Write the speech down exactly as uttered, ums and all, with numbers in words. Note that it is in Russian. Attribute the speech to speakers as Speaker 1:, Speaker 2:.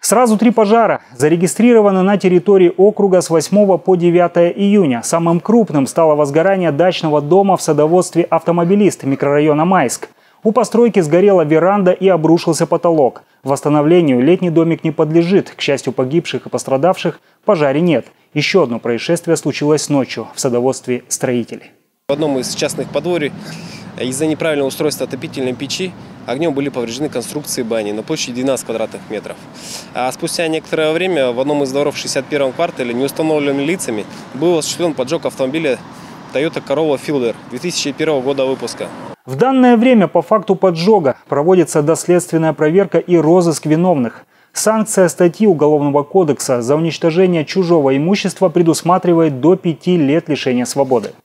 Speaker 1: Сразу три пожара зарегистрированы на территории округа с восьмого по девятое июня. Самым крупным стало возгорание дачного дома в садоводстве «Автомобилист» микрорайона Майск. У постройки сгорела веранда и обрушился потолок. Восстановлению летний домик не подлежит. К счастью, погибших и пострадавших в пожаре нет. Еще одно происшествие случилось ночью в садоводстве «Строитель».
Speaker 2: В одном из частных подворий из-за неправильного устройства отопительной печи огнем были повреждены конструкции бани на площади двенадцать квадратных метров. А спустя некоторое время в одном из дворов в шестьдесят первом квартале неустановленными лицами был осуществлен поджог автомобиля Toyota Corolla Fielder две тысячи первого года выпуска.
Speaker 1: В данное время по факту поджога проводится доследственная проверка и розыск виновных. Санкция статьи Уголовного кодекса за уничтожение чужого имущества предусматривает до пяти лет лишения свободы.